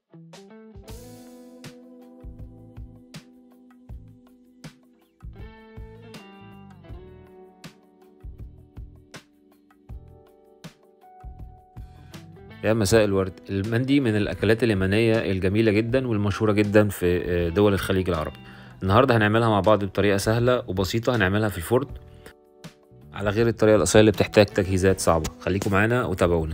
يا مساء الورد. المندي من الأكلات اليمنية الجميلة جدا والمشهورة جدا في دول الخليج العربي. النهاردة هنعملها مع بعض بطريقة سهلة وبسيطة، هنعملها في الفرن على غير الطريقة الأصلية اللي بتحتاج تجهيزات صعبة. خليكم معانا وتابعونا.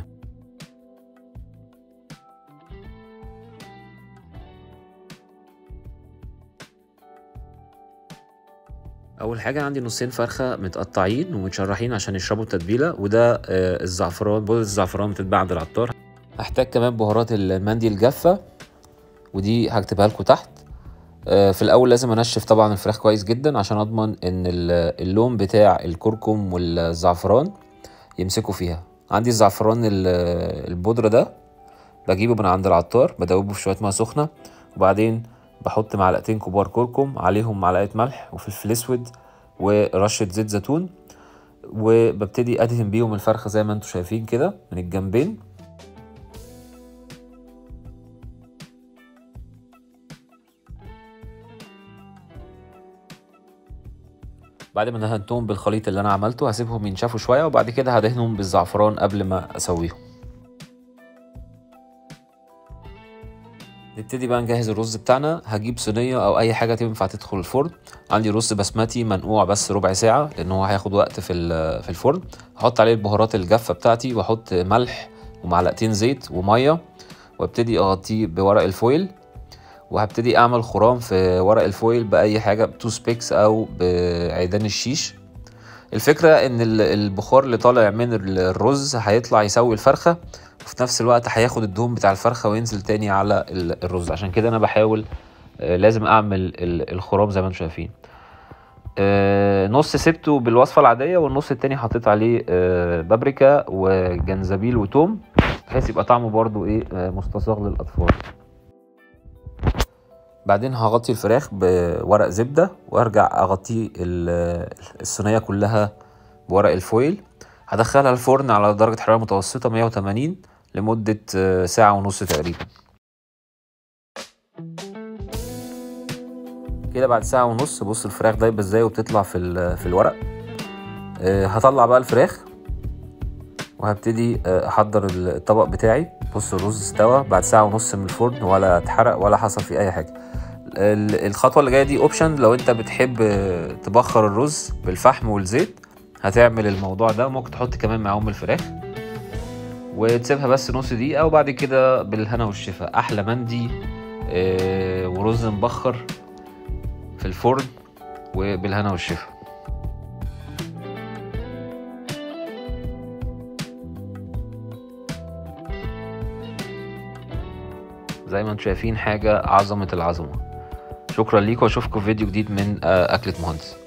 أول حاجة عندي نصين فرخة متقطعين ومتشرحين عشان يشربوا التتبيلة، وده الزعفران، بودرة الزعفران بتتباع عند العطار. هحتاج كمان بهارات المندي الجافة، ودي هكتبها لكم تحت. في الاول لازم انشف طبعا الفراخ كويس جدا عشان اضمن ان اللون بتاع الكركم والزعفران يمسكوا فيها. عندي الزعفران البودرة ده بجيبه من عند العطار، بدوبه في شوية ميه سخنة، وبعدين بحط معلقتين كبار كركم، عليهم معلقة ملح وفلفل اسود ورشة زيت زيتون، وببتدي ادهن بيهم الفرخة زي ما انتم شايفين كده من الجنبين. بعد ما دهنتهم بالخليط اللي انا عملته هسيبهم ينشفوا شويه، وبعد كده هدهنهم بالزعفران قبل ما اسويهم. نبتدي بقى نجهز الرز بتاعنا. هجيب صينيه او اي حاجه تنفع تدخل الفرن. عندي رز بسمتي منقوع بس ربع ساعه لان هو هياخد وقت في الفرن. هحط عليه البهارات الجافه بتاعتي، واحط ملح ومعلقتين زيت وميه، وابتدي اغطيه بورق الفويل، وهبتدي اعمل خرام في ورق الفويل باي حاجه، بتوس بيكس او بعيدان الشيش. الفكرة ان البخار اللي طالع من الرز هيطلع يسوي الفرخة، وفي نفس الوقت هياخد الدهون بتاع الفرخة وينزل تاني على الرز. عشان كده انا بحاول لازم اعمل الخرام زي ما انتم شايفين. نص سبته بالوصفة العادية، والنص التاني حطيت عليه بابريكا وجنزبيل وتوم، بحيث يبقى طعمه برضو مستصاغ للاطفال. بعدين هغطي الفراخ بورق زبدة، وارجع اغطي الصينية كلها بورق الفويل. هدخلها الفرن على درجة حرارة متوسطة 180 لمدة ساعة ونص تقريبا. كده بعد ساعة ونص بص الفراخ دايبة ازاي وبتطلع في الورق. هطلع بقى الفراخ وهبتدي احضر الطبق بتاعي. بص الرز استوى بعد ساعة ونص من الفرن، ولا اتحرق ولا حصل فيه اي حاجة. الخطوة اللي جاية دي اوبشن، لو انت بتحب تبخر الرز بالفحم والزيت هتعمل الموضوع ده. ممكن تحط كمان معاهم الفراخ وتسيبها بس نص دقيقة، وبعد كده بالهنا والشفا احلى مندي ورز مبخر في الفرن وبالهنا والشفا. زي ما انتم شايفين حاجة عظمة العظمة. شكرا ليكم، واشوفكم في فيديو جديد من أكلة مهندس.